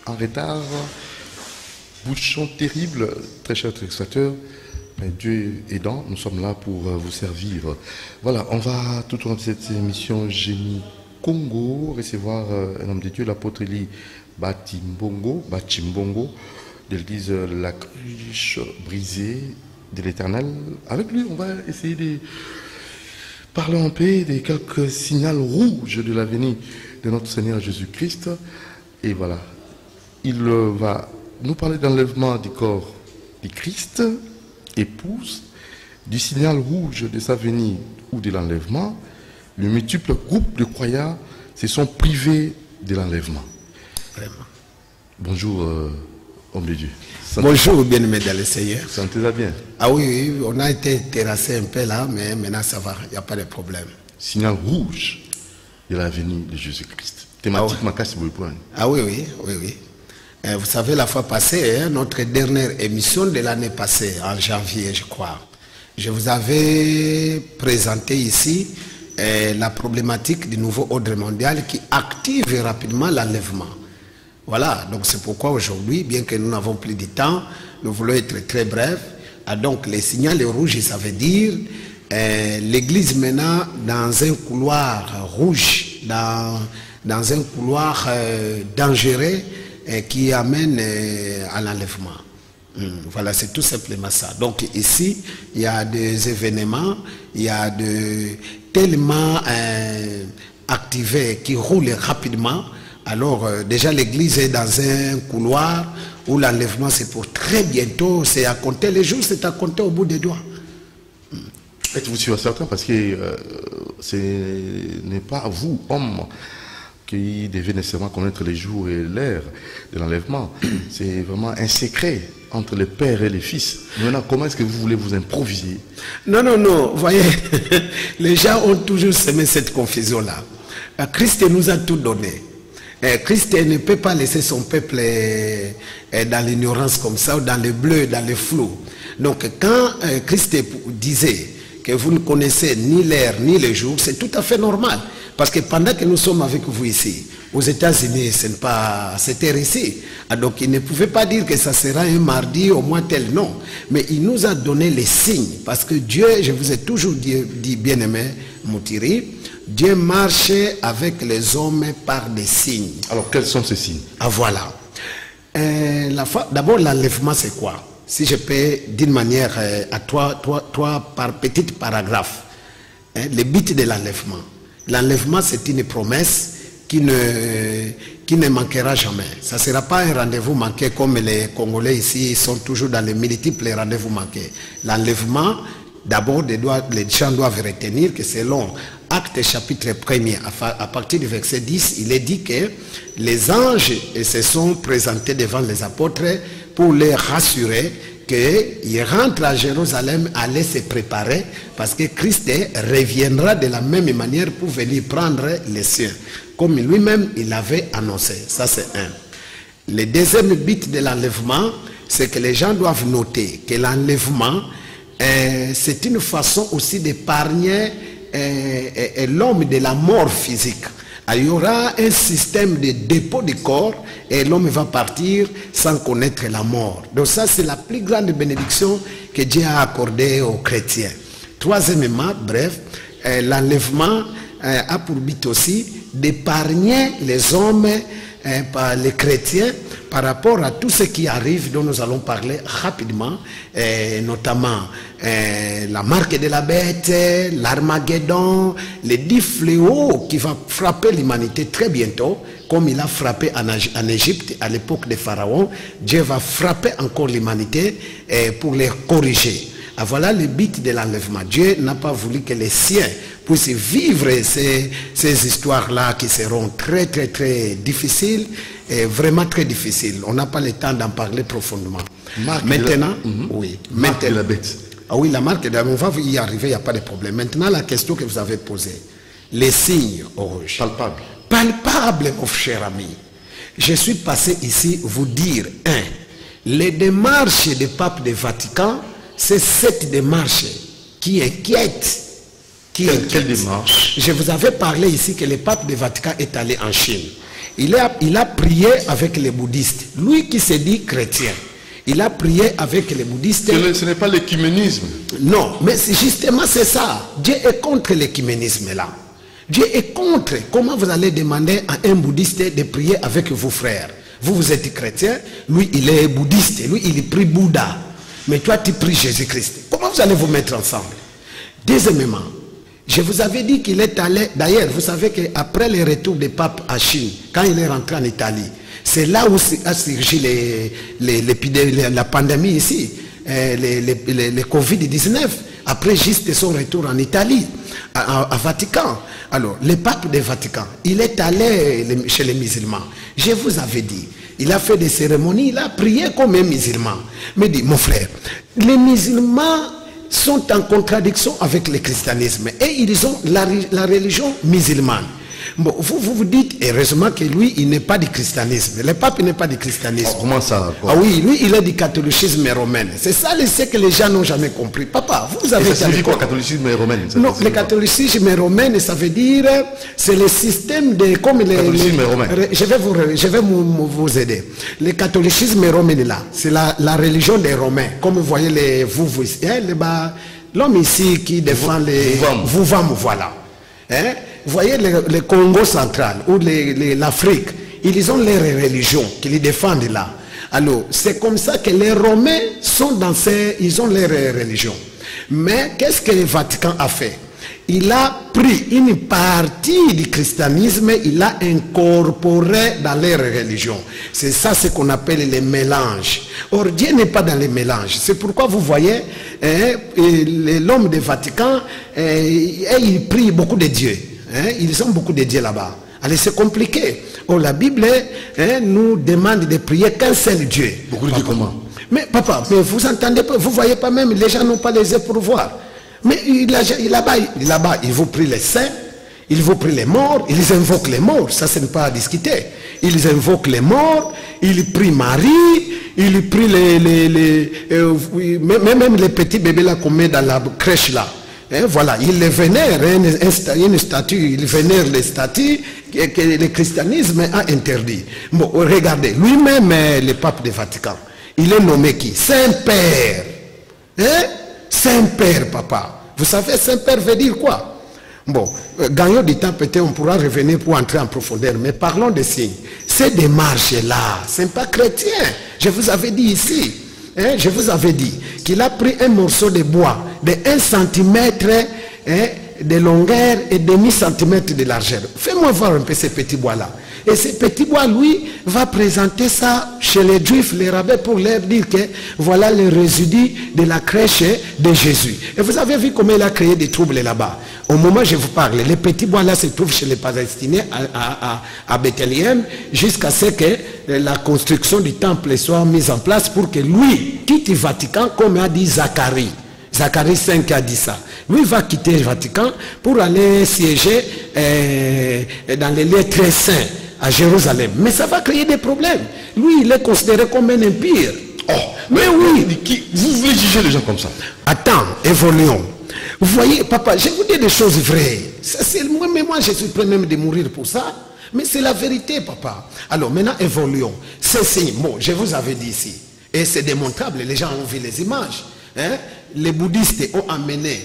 en retard. Bouchon terrible, très cher téléspectateur. Mais Dieu aidant, nous sommes là pour vous servir. Voilà, on va tout au long de cette émission Génie Congo recevoir un homme de Dieu, l'apôtre Élie Batimbongo, de l'église La Cruche Brisée de l'Éternel. Avec lui, on va essayer de parler en paix des quelques signaux rouges de la venue de notre Seigneur Jésus-Christ. Et voilà, il va nous parler d'enlèvement du corps du Christ, épouse, du signal rouge de sa venue ou de l'enlèvement. Le multiple groupe de croyants se sont privés de l'enlèvement. Vraiment. Bonjour, homme de Dieu. Bonjour, bien-aimé dans le Seigneur. Sentez-vous bien? Ah oui, on a été terrassé un peu là, mais maintenant ça va, il n'y a pas de problème. Signal rouge de la venue de Jésus-Christ. Thématiquement, qu'est-ce que vous pouvez? Ah oui. Vous savez, la fois passée, notre dernière émission de l'année passée, en janvier, je crois, je vous avais présenté ici la problématique du nouveau ordre mondial qui active rapidement l'enlèvement. Voilà, donc c'est pourquoi aujourd'hui, bien que nous n'avons plus de temps, nous voulons être très brefs. Donc les signaux rouges, ça veut dire l'église maintenant dans un couloir rouge, dans un couloir dangereux qui amène à l'enlèvement. Voilà, c'est tout simplement ça. Donc ici, il y a des événements, il y a tellement activés qui roulent rapidement. Alors déjà l'église est dans un couloir où l'enlèvement c'est pour très bientôt, c'est à compter les jours, c'est à compter au bout des doigts. Êtes-vous sûr certain parce que ce n'est pas vous, homme, qui devez nécessairement connaître les jours et l'heure de l'enlèvement. C'est vraiment un secret entre les pères et les fils. Maintenant, comment est-ce que vous voulez vous improviser? Non, vous voyez, les gens ont toujours semé cette confusion-là. Christ nous a tout donné. Christ ne peut pas laisser son peuple dans l'ignorance comme ça, ou dans le bleu, dans le flou. Donc quand Christ disait que vous ne connaissez ni l'heure ni le jour, c'est tout à fait normal. Parce que pendant que nous sommes avec vous ici, aux États-Unis, c'était ici. Donc il ne pouvait pas dire que ça sera un mardi au moins tel, non. Mais il nous a donné les signes. Parce que Dieu, je vous ai toujours dit bien-aimé, Moutiri, Dieu marche avec les hommes par des signes. Alors quels sont ces signes? Ah voilà. D'abord l'enlèvement c'est quoi? Si je peux d'une manière à trois par petit paragraphe. Le but de l'enlèvement. L'enlèvement c'est une promesse qui ne manquera jamais. Ça ne sera pas un rendez-vous manqué comme les Congolais ici sont toujours dans les multiples rendez-vous manqués. L'enlèvement, d'abord les gens doivent retenir que selon Actes chapitre 1er, à partir du verset 10, il est dit que les anges se sont présentés devant les apôtres pour les rassurer qu'ils rentrent à Jérusalem, allaient se préparer parce que Christ reviendra de la même manière pour venir prendre les siens, comme lui-même il avait annoncé. Ça c'est un. Le deuxième but de l'enlèvement, c'est que les gens doivent noter que l'enlèvement, c'est une façon aussi d'épargner l'homme de la mort physique. Il y aura un système de dépôt du corps et l'homme va partir sans connaître la mort. Donc ça c'est la plus grande bénédiction que Dieu a accordée aux chrétiens. Troisièmement, bref, l'enlèvement a pour but aussi d'épargner les hommes, les chrétiens, par rapport à tout ce qui arrive dont nous allons parler rapidement, notamment la marque de la bête, l'Armageddon, les 10 fléaux qui vont frapper l'humanité très bientôt, comme il a frappé en Égypte à l'époque de Pharaon. Dieu va frapper encore l'humanité pour les corriger. Voilà le but de l'enlèvement. Dieu n'a pas voulu que les siens puissent vivre ces histoires-là qui seront très difficiles, et vraiment très difficiles. On n'a pas le temps d'en parler profondément. Maintenant, oui. Marque de la bête. Ah oui, la marque de la bête, on va y arriver, il n'y a pas de problème. Maintenant, la question que vous avez posée, les signes rouges. Palpables. Palpables, mon cher ami. Je suis passé ici vous dire, les démarches des papes du Vatican, c'est cette démarche qui inquiète. Quelle démarche? Je vous avais parlé ici que le pape du Vatican est allé en Chine. Il a prié avec les bouddhistes. Lui qui se dit chrétien, il a prié avec les bouddhistes. Ce n'est pas l'écuménisme. Non, mais justement c'est ça. Dieu est contre l'écuménisme là. Dieu est contre. Comment vous allez demander à un bouddhiste de prier avec vos frères? Vous êtes chrétien, lui il est bouddhiste, lui il prie Bouddha. Mais toi tu pries Jésus-Christ. Comment vous allez vous mettre ensemble? Deuxièmement, je vous avais dit qu'il est allé, d'ailleurs vous savez qu'après le retour du pape à Chine, quand il est rentré en Italie, c'est là où a surgi la pandémie ici, le Covid-19, après juste son retour en Italie, à Vatican. Alors, le pape du Vatican, il est allé chez les musulmans. Je vous avais dit, il a fait des cérémonies, il a prié comme un musulman. Mais dit, mon frère, les musulmans sont en contradiction avec le christianisme et ils ont la religion musulmane. Bon, vous dites, heureusement que lui, il n'est pas du christianisme. Le pape n'est pas du christianisme. Oh, comment ça quoi? Ah oui, lui, il est du catholicisme romain. C'est ça, c'est que les gens n'ont jamais compris. Papa, vous avez... Et ça signifie quoi, catholicisme romain? Non, le catholicisme romain, ça veut dire, c'est le système de... Comme catholicisme romain. Je vais vous aider. Le catholicisme romain, là, c'est la religion des Romains. Comme vous voyez, l'homme ici qui défend les... Vous-vam, voilà. Hein? Vous voyez le Congo central ou l'Afrique, ils ont leurs religions qu'ils défendent là. Alors, c'est comme ça que les Romains sont ils ont leurs religions. Mais qu'est-ce que le Vatican a fait? Il a pris une partie du christianisme, il l'a incorporé dans leur religion. C'est ça ce qu'on appelle les mélanges. Or, Dieu n'est pas dans les mélanges. C'est pourquoi vous voyez, l'homme du Vatican, il prie beaucoup de dieux. Ils ont beaucoup de dieux là-bas. Allez, c'est compliqué. Or, la Bible nous demande de prier qu'un seul Dieu. Beaucoup de dieux comment? Mais papa, mais vous entendez pas, vous voyez pas même, les gens n'ont pas les yeux pour voir. Mais là-bas, ils vous prient les saints, ils vous prient les morts, ils invoquent les morts. Ça, ce n'est pas à discuter. Ils invoquent les morts, ils prient Marie, ils prient même les petits bébés là qu'on met dans la crèche là. Voilà, ils les vénèrent, une statue, ils vénèrent les statues que le christianisme a interdit. Bon, regardez, lui-même, le pape du Vatican, il est nommé qui? Saint-Père. Saint-Père, papa. Vous savez, Saint-Père veut dire quoi? Bon, gagnons du temps, peut-être on pourra revenir pour entrer en profondeur, mais parlons des signes. Ces démarches-là, ce n'est pas chrétien. Je vous avais dit ici, je vous avais dit qu'il a pris un morceau de bois de 1 cm de longueur et demi centimètre de largeur. Fais-moi voir un peu ces petits bois-là. Et ces petits bois, lui, va présenter ça chez les Juifs, les rabbins, pour leur dire que voilà le résidu de la crèche de Jésus. Et vous avez vu comment il a créé des troubles là-bas. Au moment où je vous parle, les petits bois-là se trouvent chez les Palestiniens à Bethléem, jusqu'à ce que la construction du temple soit mise en place pour que lui quitte le Vatican, comme a dit Zacharie. Zacharie 5 a dit ça. Lui va quitter le Vatican pour aller siéger dans les lieux très saints à Jérusalem. Mais ça va créer des problèmes. Lui, il est considéré comme un empire. Oh, mais oui. Vous voulez juger les gens comme ça? Attends, évoluons. Vous voyez, papa, je vous dis des choses vraies. Moi, je suis prêt même de mourir pour ça. Mais c'est la vérité, papa. Alors, maintenant, évoluons. C'est bon, je vous avais dit ici. Et c'est démontrable, les gens ont vu les images. Les bouddhistes ont amené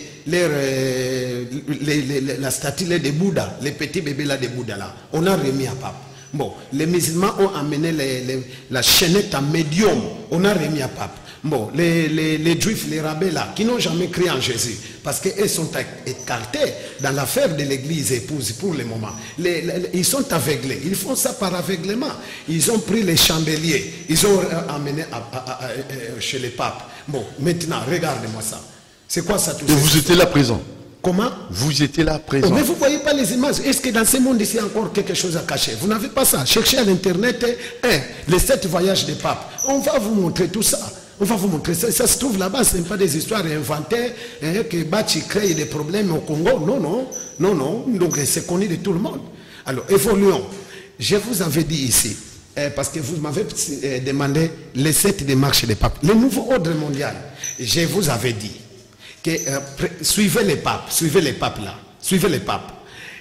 la statue de Bouddha, les petits bébés là de Bouddha là. On a remis à pape. Bon, les musulmans ont amené la chaînette à médium. On a remis à pape. Bon, les juifs, les rabbins là, qui n'ont jamais cru en Jésus, parce qu'ils sont écartés dans l'affaire de l'église épouse pour le moment. Ils sont aveuglés. Ils font ça par aveuglement. Ils ont pris les chandeliers. Ils ont amené chez les papes. Bon, maintenant, regardez-moi ça. C'est quoi ça tout ça? Et vous étiez là présent? Comment? Vous étiez là présent. Mais vous ne voyez pas les images. Est-ce que dans ce monde ici, il y a encore quelque chose à cacher? Vous n'avez pas ça. Cherchez à l'internet les 7 voyages des papes. On va vous montrer tout ça. On va vous montrer ça. Ça se trouve là-bas. Ce n'est pas des histoires inventées que Bachi crée des problèmes au Congo. Non, non. Non, non. Donc c'est connu de tout le monde. Alors, évoluons. Je vous avais dit ici, parce que vous m'avez demandé les 7 démarches des papes. Le nouveau ordre mondial, je vous avais dit que suivez les papes là. Suivez les papes.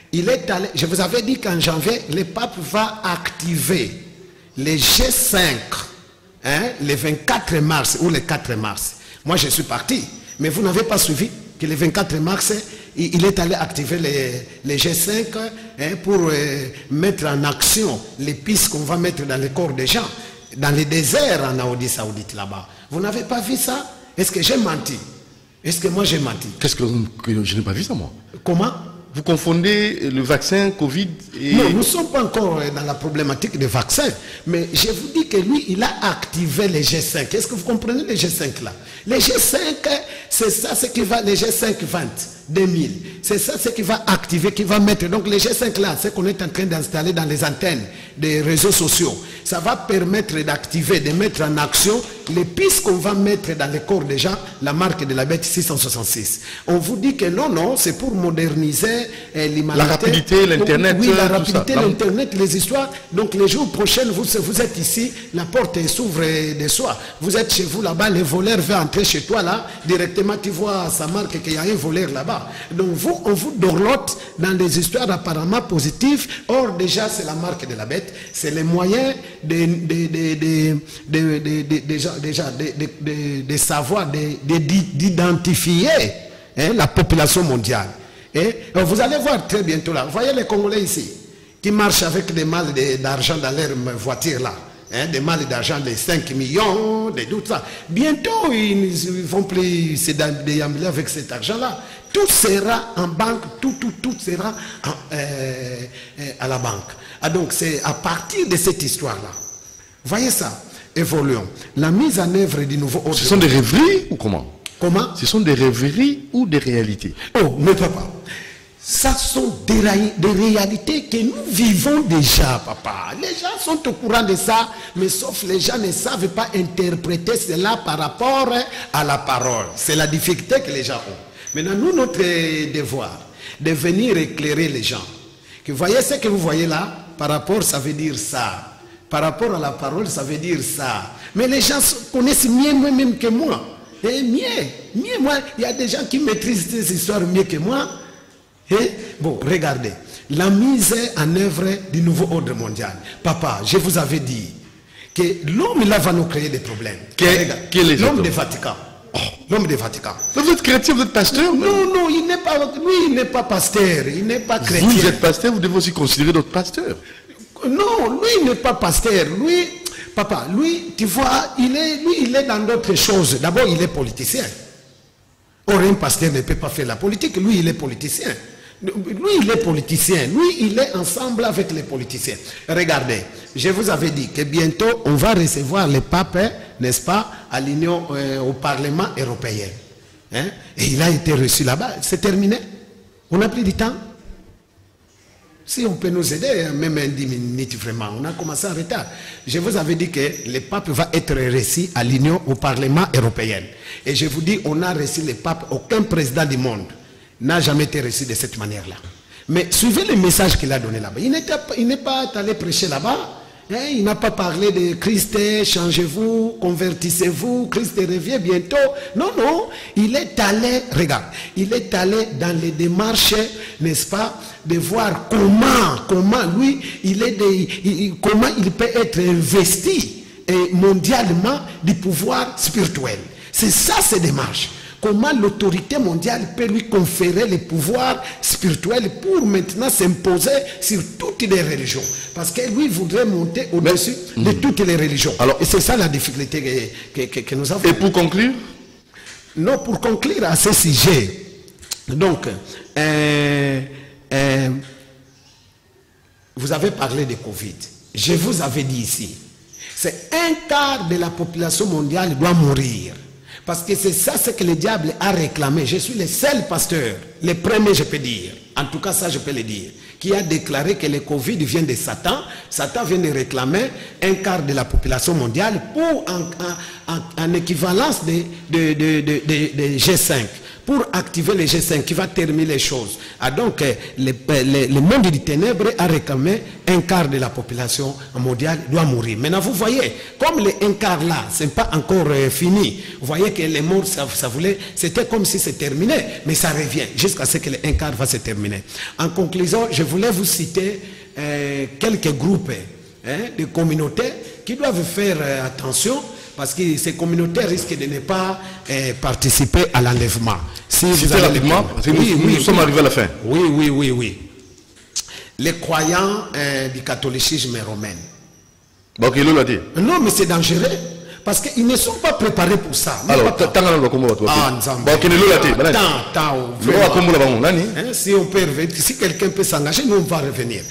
Il est allé, je vous avais dit qu'en janvier, le pape va activer les G5, hein, le 24 mars ou le 4 mars. Moi, je suis parti, mais vous n'avez pas suivi que le 24 mars, il est allé activer les G5 hein, pour mettre en action les pistes qu'on va mettre dans les corps des gens, dans les déserts en Arabie Saoudite là-bas. Vous n'avez pas vu ça? Est-ce que j'ai menti? Est-ce que moi j'ai menti? Qu'est-ce que je n'ai pas vu ça, moi? Comment? Vous confondez le vaccin Covid et... Non, nous ne sommes pas encore dans la problématique des vaccins. Mais je vous dis que lui, il a activé les G5. Est-ce que vous comprenez les G5 là? Les G5, c'est ça ce qui va, les G5 20, 2000. C'est ça ce qui va activer, qui va mettre. Donc les G5 là, c'est qu'on est en train d'installer dans les antennes des réseaux sociaux. Ça va permettre d'activer, de mettre en action les pistes qu'on va mettre dans les corps des gens, la marque de la bête 666. On vous dit que non, non, c'est pour moderniser l'humanité. La rapidité, l'Internet. Oui, la rapidité, l'Internet, les histoires. Donc les jours prochains, vous êtes ici, la porte s'ouvre de soi. Vous êtes chez vous là-bas, le voleur veut entrer chez toi là, directement tu vois sa marque qu'il y a un voleur là-bas. Donc vous, on vous dorlote dans des histoires apparemment positives. Or déjà, c'est la marque de la bête. C'est les moyens de savoir, d'identifier hein, la population mondiale. Et vous allez voir très bientôt là. Vous voyez les Congolais ici, qui marchent avec des malles d'argent dans leur voiture là. Hein, des malles d'argent de 5 millions, de tout ça. Bientôt, ils vont plus se déambuler avec cet argent-là. Tout sera en banque, tout sera à la banque. Ah, donc, c'est à partir de cette histoire-là. Voyez ça, évoluons. La mise en œuvre du nouveau ordre. Ce sont des rêveries ou comment? Comment? Ce sont des rêveries ou des réalités? Oh, mais papa, ça sont des réalités que nous vivons déjà, papa. Les gens sont au courant de ça, mais sauf les gens ne savent pas interpréter cela par rapport à la parole. C'est la difficulté que les gens ont. Maintenant, nous, notre devoir, de venir éclairer les gens. Que voyez ce que vous voyez là, par rapport, ça veut dire ça. Par rapport à la parole, ça veut dire ça. Mais les gens connaissent mieux même que moi. Et mieux, moi, il y a des gens qui maîtrisent ces histoires mieux que moi. Et bon, regardez, la mise en œuvre du nouveau ordre mondial. Papa, je vous avais dit que l'homme là va nous créer des problèmes. L'homme du Vatican. Oh, l'homme du Vatican. Vous êtes chrétien, vous êtes pasteur? Non, il n'est pas, lui, il n'est pas pasteur, il n'est pas chrétien. Vous êtes pasteur, vous devez aussi considérer notre pasteur. Non, lui, il n'est pas pasteur. Lui, papa, lui, tu vois, il est dans d'autres choses. D'abord, il est politicien. Or, un pasteur ne peut pas faire la politique. Lui, il est politicien. Lui, il est politicien. Lui, il est ensemble avec les politiciens. Regardez, je vous avais dit que bientôt, on va recevoir le pape, n'est-ce pas, à l'Union, au Parlement européen. Hein? Et il a été reçu là-bas. C'est terminé. On n'a plus du temps. Si on peut nous aider, même en 10 minutes vraiment, on a commencé en retard. Je vous avais dit que le pape va être reçu à l'Union, au Parlement européen. Et je vous dis, on a reçu le pape, aucun président du monde n'a jamais été reçu de cette manière-là. Mais suivez le message qu'il a donné là-bas. Il n'est pas allé prêcher là-bas. Hein, il n'a pas parlé de Christ, changez-vous, convertissez-vous, Christ revient bientôt. Non, non, il est allé, regarde, il est allé dans les démarches, n'est-ce pas, de voir comment lui, comment il peut être investi mondialement du pouvoir spirituel. C'est ça ces démarches. Comment l'autorité mondiale peut lui conférer le pouvoir spirituel pour maintenant s'imposer sur toutes les religions. Parce que lui voudrait monter au-dessus de toutes les religions. Alors, et c'est ça la difficulté que nous avons. Et pour conclure? Non, pour conclure à ce sujet, donc, vous avez parlé de Covid. Je vous avais dit ici, c'est 1/4 de la population mondiale doit mourir. Parce que c'est ça ce que le diable a réclamé. Je suis le seul pasteur, le premier je peux dire, en tout cas ça je peux le dire, qui a déclaré que le Covid vient de Satan. Satan vient de réclamer 1/4 de la population mondiale pour en équivalence de G5. pour activer le G5 qui va terminer les choses. Ah, donc, le monde du ténèbre a réclamé un quart de la population mondiale doit mourir. Maintenant, vous voyez, comme les un quart là, ce n'est pas encore fini. Vous voyez que les morts, ça voulait, c'était comme si c'est terminé, mais ça revient jusqu'à ce que le un quart va se terminer. En conclusion, je voulais vous citer quelques groupes de communautés qui doivent faire attention, parce que ces communautés risquent de ne pas participer à l'enlèvement. Si vous allez rapidement, parce que nous sommes arrivés à la fin. Oui. Les croyants du catholicisme romain. Donc il l'a dit. Non, mais c'est dangereux. Parce qu'ils ne sont pas préparés pour ça. Alors, si on peut revenir, si quelqu'un peut s'engager, nous on va revenir.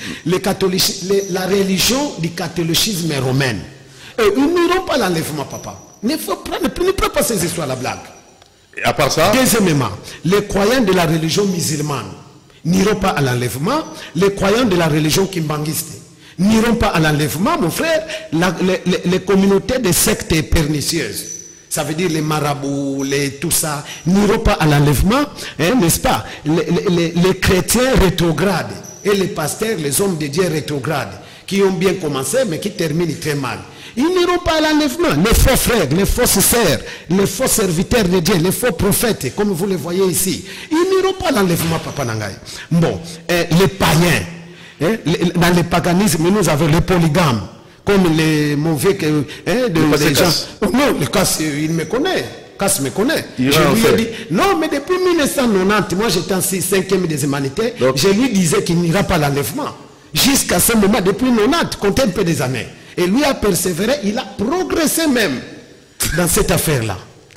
La religion du catholicisme romain. Ils n'iront pas à l'enlèvement, papa. Ne prends pas ces histoires à la blague. Et à part ça. Deuxièmement, les croyants de la religion musulmane n'iront pas à l'enlèvement. Les croyants de la religion kimbangiste n'iront pas à l'enlèvement, mon frère. Les communautés de sectes pernicieuses, ça veut dire les marabouts, tout ça, n'iront pas à l'enlèvement, n'est-ce pas? Les chrétiens rétrogrades et les pasteurs, les hommes de Dieu rétrogrades, qui ont bien commencé, mais qui terminent très mal. Ils n'iront pas à l'enlèvement. Les faux frères, les fausses sœurs, les faux serviteurs de Dieu, les faux prophètes, comme vous le voyez ici, ils n'iront pas à l'enlèvement, Papa Nangaï. Bon, les païens, dans le paganisme, nous avons les polygames, comme les mauvais des gens. Non, le Casse, il me connaît. Casse me connaît. Je lui ai dit, non, mais depuis 1990, moi j'étais en 5e des humanités, je lui disais qu'il n'ira pas à l'enlèvement. Jusqu'à ce moment, depuis 90, comptez un peu des années. Et lui a persévéré, il a progressé même dans cette affaire-là.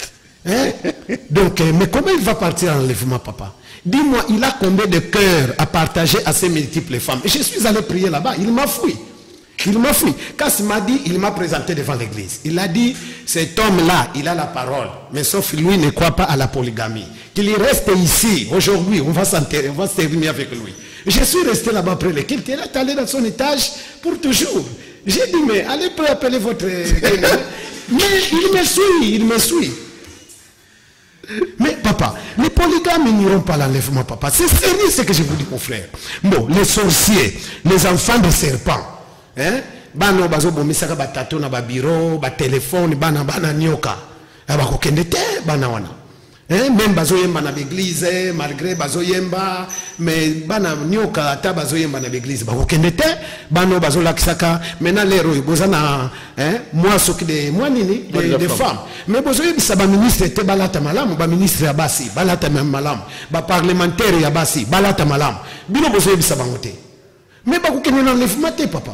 Donc, mais comment il va partir en enlèvement, papa? Dis-moi, il a combien de cœurs à partager à ses multiples femmes? Et je suis allé prier là-bas, il m'a fui. Il m'a fui. Quand il m'a dit, il m'a présenté devant l'église. Il a dit, cet homme-là, il a la parole. Mais sauf lui ne croit pas à la polygamie. Qu'il reste ici, aujourd'hui, on va s'enterrer, on va se terminer avec lui. Je suis resté là-bas après le culte. Il est allé dans son étage pour toujours. J'ai dit, mais allez appeler votre... Mais il me suit. Mais papa, les polygames n'iront pas à l'enlèvement, papa. C'est sérieux ce que je vous dis, mon frère. Bon, les sorciers, les enfants de serpents, bano bazo bomisaka batato na ba bureau, ba téléphone, bana nyoka. Abako kendete bana wana. Même bazo yemba na l'église, malgré bazo yemba, mais bana nyoka ata bazo yemba na l'église. Bako kendete bano bazo lakisaka mena lero bozana moi soki de moi nini de femmes. Mais bazo yebisa ba ministre te balata malamu, ba ministre ya basi, balata malamu, ba parlementaire ya basi, balata malamu. Bino bazo yebisa bangote. Mais bako kendete na l'enlèvement te papa.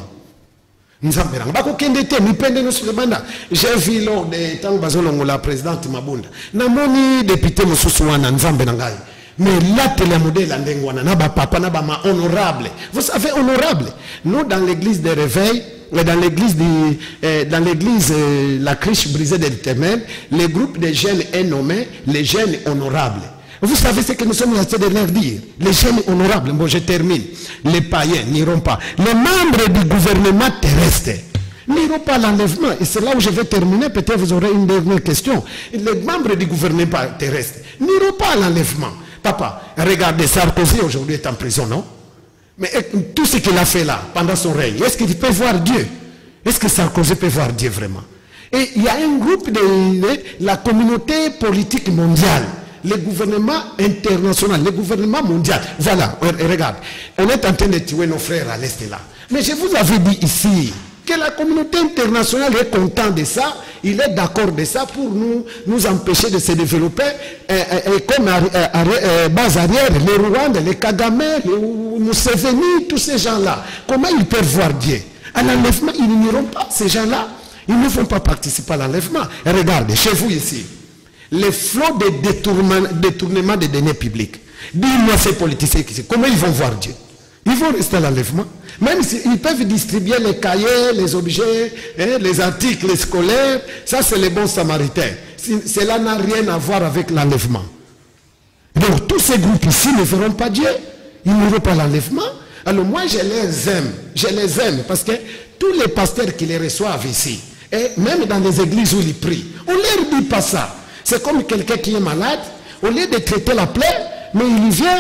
J'ai vu lors des temps où la présidente Mabunda namoni député Moussousouana Nzambe Nangai. Mais là télémodèle papa honorable. Vous savez honorable. Nous dans l'église des réveils, dans l'église la criche brisée de l'Éternel, le groupe des jeunes est nommé les jeunes honorables. Vous savez ce que nous sommes en train de leur dire. Les jeunes honorables, bon je termine, les païens n'iront pas. Les membres du gouvernement terrestre n'iront pas à l'enlèvement. Et c'est là où je vais terminer, peut-être vous aurez une dernière question. Les membres du gouvernement terrestre n'iront pas à l'enlèvement. Papa, regardez, Sarkozy aujourd'hui est en prison, non? Mais tout ce qu'il a fait là, pendant son règne, est-ce qu'il peut voir Dieu? Est-ce que Sarkozy peut voir Dieu vraiment? Et il y a un groupe de la communauté politique mondiale, le gouvernement international, le gouvernement mondial. Voilà, regarde. On est en train de tuer nos frères à l'Est là. Mais je vous avais dit ici que la communauté internationale est contente de ça. Il est d'accord de ça pour nous empêcher de se développer. Comme base arrière, les Rwandais, les Kagame, les Museveni, tous ces gens-là. Comment ils peuvent voir Dieu? À l'enlèvement, ils n'iront pas. Ces gens-là, ils ne vont pas participer à l'enlèvement. Regardez, chez vous ici. Les flots de détournement des deniers publics. Dis-moi ces politiciens qui comment ils vont voir Dieu? Ils vont rester à l'enlèvement. Même s'ils peuvent distribuer les cahiers, les objets, les articles scolaires, ça c'est les bons samaritains. Cela n'a rien à voir avec l'enlèvement. Donc tous ces groupes ici ne verront pas Dieu. Ils n'auront pas l'enlèvement. Alors moi je les aime parce que tous les pasteurs qui les reçoivent ici, et même dans les églises où ils prient, on ne leur dit pas ça. C'est comme quelqu'un qui est malade, Au lieu de traiter la plaie, mais il vient,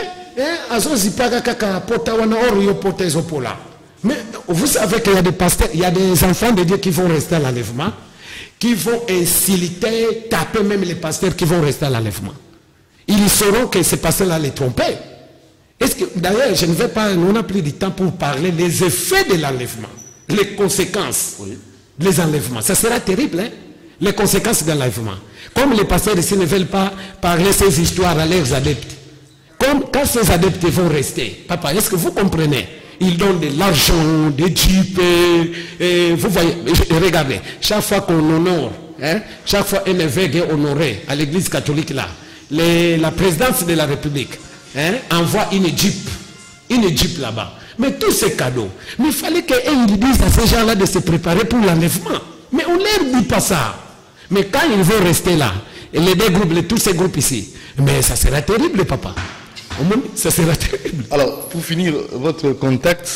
mais vous savez qu'il y a des pasteurs, il y a des enfants de Dieu qui vont rester à l'enlèvement, qui vont insulter, taper même les pasteurs qui vont rester à l'enlèvement. Ils sauront que ces pasteurs-là les trompaient. D'ailleurs, je ne vais pas, on n'a plus de temps pour parler des effets de l'enlèvement, les conséquences, les enlèvements. Ça sera terrible, hein? Les conséquences de l'enlèvement. Comme les pasteurs ici ne veulent pas parler ces histoires à leurs adeptes, comme quand ces adeptes vont rester, papa, est-ce que vous comprenez? Ils donnent de l'argent, des jeeps, vous voyez, regardez, chaque fois qu'on honore, hein, chaque fois un évêque est honoré à l'église catholique là, la présidence de la République, hein, envoie une jeep là-bas. Mais tous ces cadeaux, mais il fallait qu'ils disent à ces gens-là de se préparer pour l'enlèvement. Mais on ne leur dit pas ça. Mais quand ils vont rester là, et les deux groupes, tous ces groupes ici, mais ça sera terrible, papa. Ça sera terrible. Alors, pour finir, votre contact.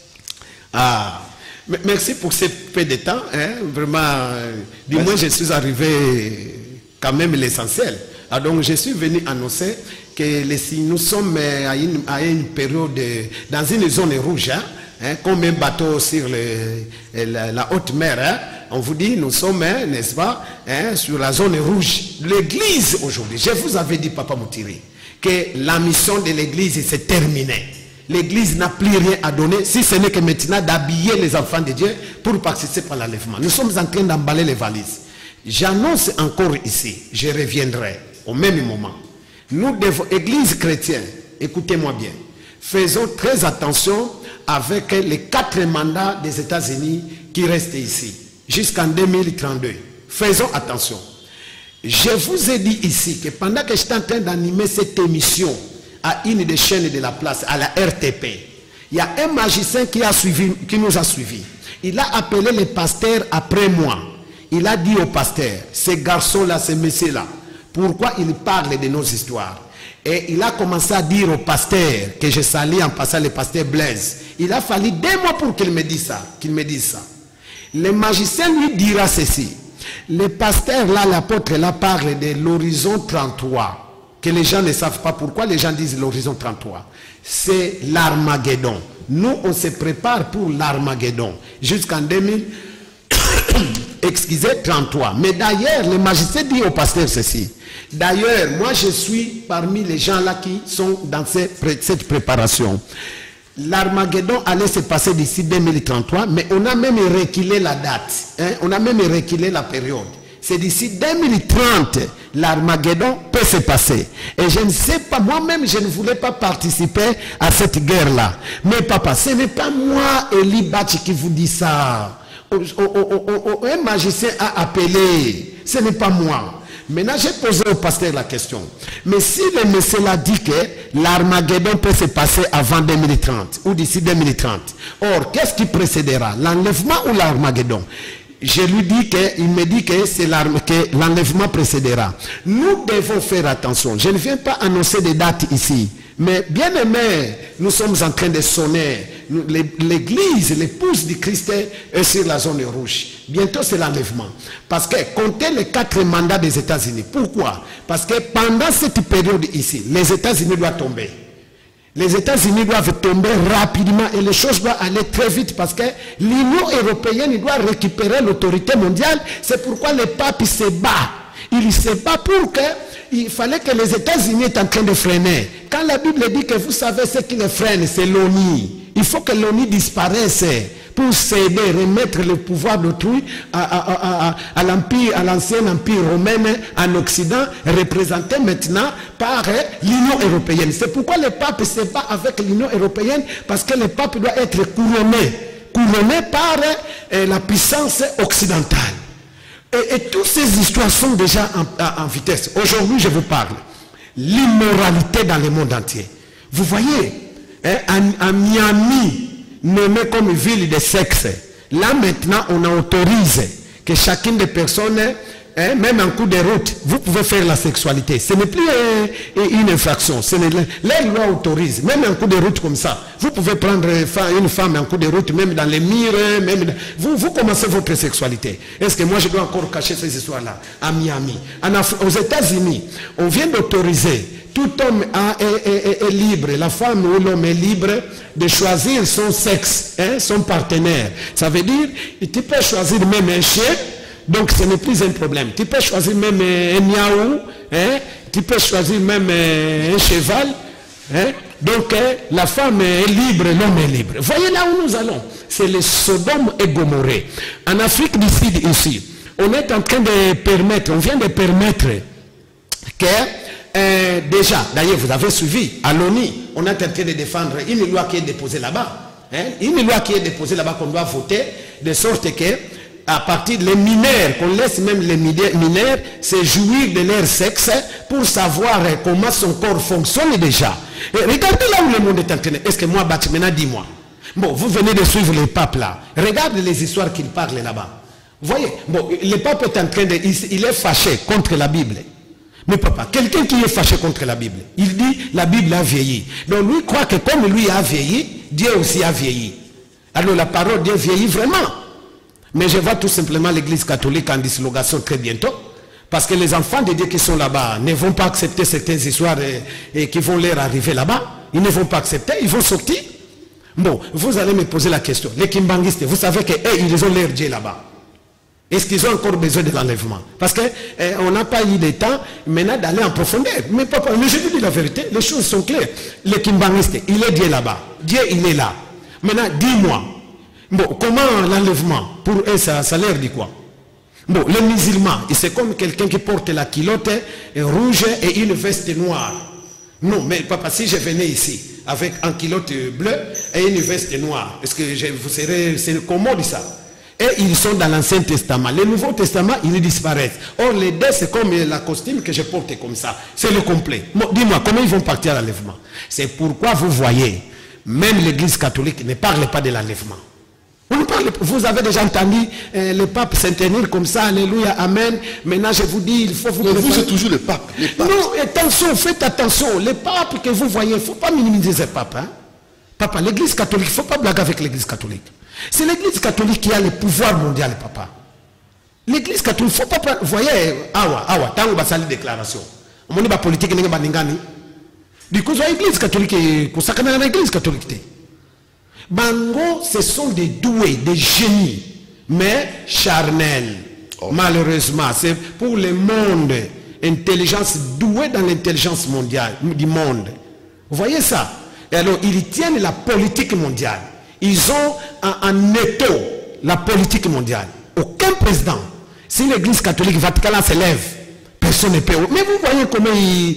Merci pour ce peu de temps. Hein, vraiment, du moins, je suis arrivé quand même l'essentiel. Donc, je suis venu annoncer que nous sommes à une période, dans une zone rouge, hein, comme un bateau sur la haute mer. Hein, on vous dit, nous sommes, hein, n'est-ce pas, hein, sur la zone rouge. L'église aujourd'hui, je vous avais dit, Papa Moutiri, que la mission de l'église s'est terminée. L'église n'a plus rien à donner, si ce n'est que maintenant d'habiller les enfants de Dieu pour participer à l'enlèvement. Nous sommes en train d'emballer les valises. J'annonce encore ici, je reviendrai au même moment. Nous devons, église chrétienne, écoutez-moi bien, faisons très attention avec les 4 mandats des États-Unis qui restent ici, jusqu'en 2032. Faisons attention. Je vous ai dit ici que pendant que j'étais en train d'animer cette émission à une des chaînes de la place, à la RTP, il y a un magicien qui nous a suivis. Il a appelé les pasteurs après moi. Il a dit aux pasteurs, ces garçons-là, ces messieurs-là, pourquoi ils parlent de nos histoires? Et il a commencé à dire aux pasteurs, que je salue en passant le pasteur Blaise, il a fallu 2 mois pour qu'il me dise ça. Le magicien lui dira ceci. Le pasteur là, l'apôtre là, parle de l'horizon 33, que les gens ne savent pas pourquoi les gens disent l'horizon 33. C'est l'Armageddon. Nous, on se prépare pour l'Armageddon jusqu'en 33. Mais d'ailleurs, le magicien dit au pasteur ceci. D'ailleurs, moi je suis parmi les gens là qui sont dans cette préparation. L'Armageddon allait se passer d'ici 2033, mais on a même reculé la date. Hein? On a même reculé la période. C'est d'ici 2030, l'Armageddon peut se passer. Et je ne sais pas, moi-même, je ne voulais pas participer à cette guerre-là. Mais papa, ce n'est pas moi, Eli Bachi, qui vous dit ça. Un magicien a appelé. Ce n'est pas moi. Maintenant, j'ai posé au pasteur la question. Mais si le monsieur l'a dit que l'Armageddon peut se passer avant 2030 ou d'ici 2030, or, qu'est-ce qui précédera? L'enlèvement ou l'Armageddon? Je lui dis il me dit que l'enlèvement précédera. Nous devons faire attention. Je ne viens pas annoncer des dates ici. Mais bien aimé, nous sommes en train de sonner. L'église, l'épouse du Christ est sur la zone rouge. Bientôt c'est l'enlèvement. Parce que comptez les 4 mandats des États-Unis. Pourquoi? Parce que pendant cette période ici, les États-Unis doivent tomber. Les États-Unis doivent tomber rapidement et les choses doivent aller très vite parce que l'Union européenne doit récupérer l'autorité mondiale. C'est pourquoi le pape se bat. Il se bat pour que il fallait que les États-Unis soient en train de freiner. Quand la Bible dit que vous savez ce qui les freine, c'est l'ONU. Il faut que l'ONU disparaisse pour s'aider, remettre le pouvoir d'autrui à l'empire, à l'ancien empire romain en Occident, représenté maintenant par l'Union européenne. C'est pourquoi le pape se bat avec l'Union européenne, parce que le pape doit être couronné par la puissance occidentale. Et toutes ces histoires sont déjà en vitesse. Aujourd'hui, je vous parle. L'immoralité dans le monde entier. Vous voyez, à Miami, nommé comme ville de sexe, là maintenant, on autorise que chacune des personnes hein, même en cours de route, vous pouvez faire la sexualité. Ce n'est plus une infraction. La loi autorise, même en cours de route comme ça. Vous pouvez prendre une femme en cours de route, même dans les murs, vous commencez votre sexualité. Est-ce que moi je dois encore cacher ces histoires-là? À Miami, aux États-Unis, on vient d'autoriser, tout homme est libre, la femme ou l'homme est libre de choisir son sexe, hein, son partenaire. Ça veut dire, tu peux choisir même un chien. Donc ce n'est plus un problème. Tu peux choisir même un miaou, hein? Tu peux choisir même un cheval. Hein? Donc la femme est libre, l'homme est libre. Voyez là où nous allons. C'est le Sodome et Gomorrhe. En Afrique du Sud ici, on est en train de permettre, on vient de permettre que déjà, d'ailleurs vous avez suivi, à l'ONU, on est en train de défendre une loi qui est déposée là-bas. Hein? Une loi qui est déposée là-bas qu'on doit voter, de sorte que à partir des mineurs, qu'on laisse même les mineurs se jouir de leur sexe pour savoir comment son corps fonctionne déjà. Et regardez là où le monde est en train. Est-ce que moi, Batimena, dis-moi. Bon, vous venez de suivre les papes là. Regardez les histoires qu'il parle là-bas. Vous voyez, bon, le pape est en train de... Il est fâché contre la Bible. Mais papa, quelqu'un qui est fâché contre la Bible, il dit la Bible a vieilli. Donc lui croit que comme lui a vieilli, Dieu aussi a vieilli. Alors la parole de Dieu vieillit vraiment. Mais je vois tout simplement l'église catholique en dislocation très bientôt. Parce que les enfants de Dieu qui sont là-bas ne vont pas accepter certaines histoires et qui vont leur arriver là-bas. Ils ne vont pas accepter, ils vont sortir. Bon, vous allez me poser la question. Les kimbangistes, vous savez qu'ils ont leur Dieu là-bas. Est-ce qu'ils ont encore besoin de l'enlèvement? Parce qu'on n'a pas eu de temps maintenant d'aller en profondeur. Mais papa, je vous dis la vérité, les choses sont claires. Les kimbangistes, il est Dieu là-bas. Dieu, il est là. Maintenant, dis-moi. Bon, comment l'enlèvement? Pour eux, ça leur dit quoi? Bon, les musulmans, c'est comme quelqu'un qui porte la culotte rouge et une veste noire. Non, mais papa, si je venais ici avec un culotte bleu et une veste noire, est-ce que vous serez... C'est commode ça? Et ils sont dans l'Ancien Testament. Le Nouveau Testament, ils disparaissent. Or, les deux, c'est comme la costume que je porte comme ça. C'est le complet. Bon, dis-moi, comment ils vont partir à l'enlèvement? C'est pourquoi vous voyez, même l'Église catholique ne parle pas de l'enlèvement. Vous avez déjà entendu le pape s'interner comme ça, alléluia, amen. Maintenant je vous dis, il faut vous... Mais vous c'est toujours le pape. Non, attention, faites attention. Le pape que vous voyez, il ne faut pas minimiser ce pape. Hein? Papa, l'église catholique, il ne faut pas blaguer avec l'église catholique. C'est l'église catholique qui a le pouvoir mondial, papa. L'église catholique, il ne faut pas... Vous voyez, awa, tant que vous avez déclaration. On dit que la politique n'est pas ningani. Du coup, l'église catholique, c'est l'église catholique. Bango, ce sont des doués, des génies, mais charnels. Oh. Malheureusement, c'est pour le monde, intelligence douée dans l'intelligence mondiale, du monde. Vous voyez ça? Et alors, ils tiennent la politique mondiale. Ils ont en étau la politique mondiale. Aucun président, si l'église catholique Vaticane s'élève, personne ne peut. Mais vous voyez comment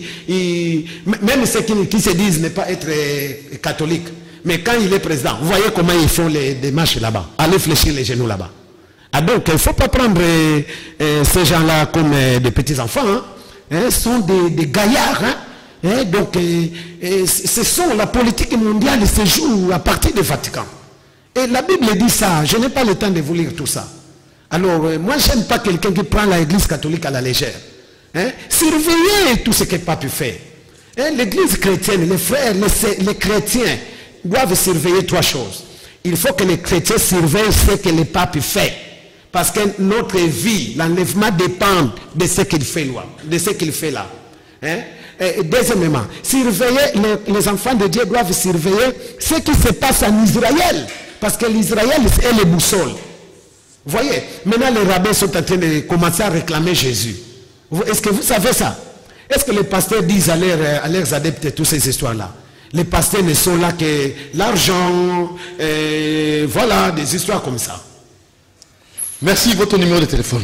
même ceux qui se disent ne pas être catholiques, mais quand il est président, vous voyez comment ils font les démarches là-bas. Allez fléchir les genoux là-bas. Ah donc, il ne faut pas prendre ces gens-là comme des petits-enfants. Hein. Ce sont des gaillards. Hein. Donc, ce sont la politique mondiale se joue à partir du Vatican. Et la Bible dit ça. Je n'ai pas le temps de vous lire tout ça. Alors, moi, je n'aime pas quelqu'un qui prend l'église catholique à la légère. Hein. Surveillez tout ce que le pape fait. Hein. L'église chrétienne, les frères, les chrétiens, doivent surveiller trois choses. Il faut que les chrétiens surveillent ce que le pape fait. Parce que notre vie, l'enlèvement dépend de ce qu'il fait là. De ce qu'il fait là. Hein? Et deuxièmement, les enfants de Dieu doivent surveiller ce qui se passe en Israël. Parce que l'Israël est le boussole. Vous voyez, maintenant les rabbins sont en train de commencer à réclamer Jésus. Est-ce que vous savez ça? Est-ce que les pasteurs disent à leurs adeptes toutes ces histoires-là? Les pasteurs ne sont là que l'argent, voilà, des histoires comme ça. Merci, votre numéro de téléphone.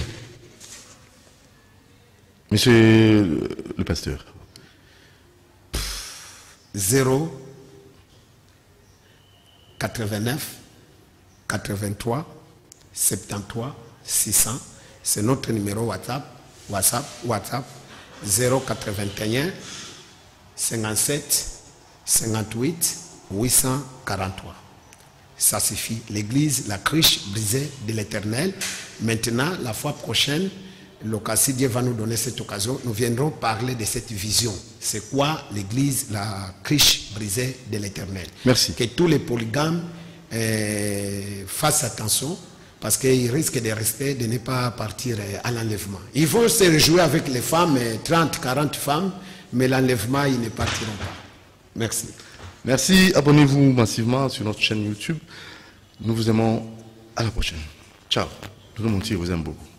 Monsieur le pasteur. 0 89 83 73 600. C'est notre numéro WhatsApp 0 81 57 58 843. Ça suffit. L'église, la cruche brisée de l'Éternel. Maintenant, la fois prochaine, si Dieu va nous donner cette occasion, nous viendrons parler de cette vision. C'est quoi l'église, la cruche brisée de l'Éternel. Merci. Que tous les polygames fassent attention, parce qu'ils risquent de rester, de ne pas partir à l'enlèvement. Ils vont se réjouir avec les femmes, 30, 40 femmes, mais l'enlèvement, ils ne partiront pas. Merci. Merci, abonnez-vous massivement sur notre chaîne YouTube. Nous vous aimons. À la prochaine. Ciao. Tout le monde vous aime beaucoup.